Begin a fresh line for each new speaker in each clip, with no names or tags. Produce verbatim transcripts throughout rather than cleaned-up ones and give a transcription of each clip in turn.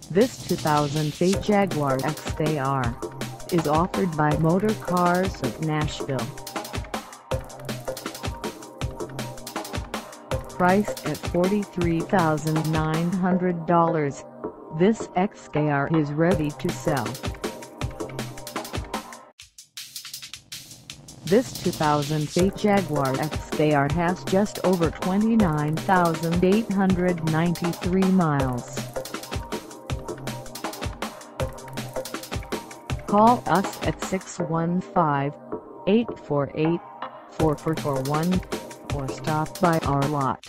This two thousand eight Jaguar X K R is offered by MotorCars of Nashville. Priced at forty-three thousand nine hundred dollars, this X K R is ready to sell. This two thousand eight Jaguar X K R has just over twenty-nine thousand eight hundred ninety-three miles. Call us at six one five, eight four eight, four four four one or stop by our lot.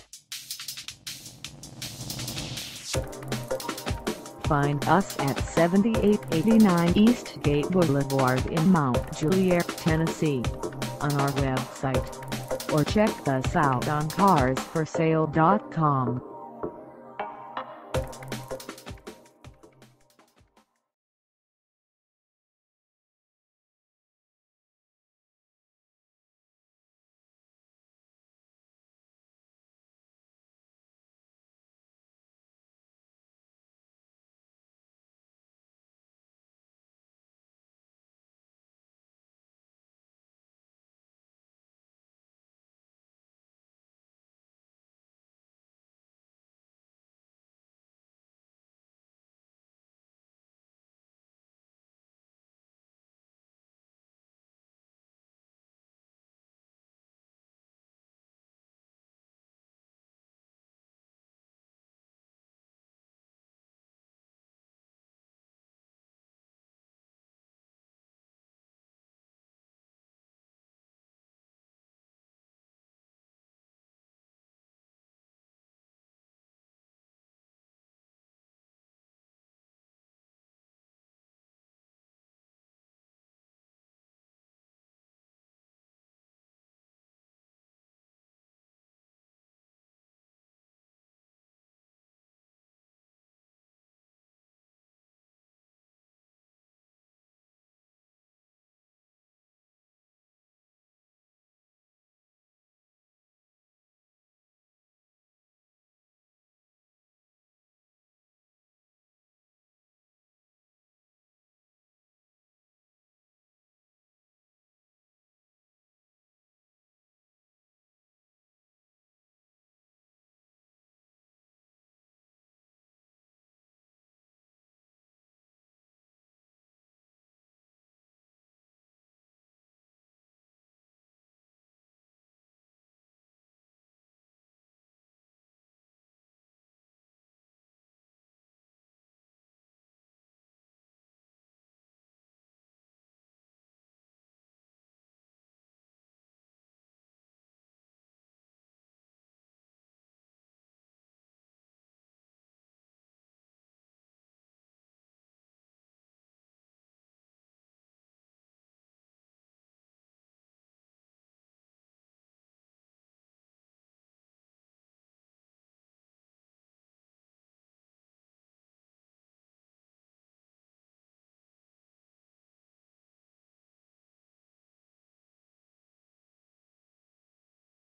Find us at seventy-eight eighty-nine Eastgate Blvd in Mount Juliet, Tennessee, on our website, or check us out on cars for sale dot com.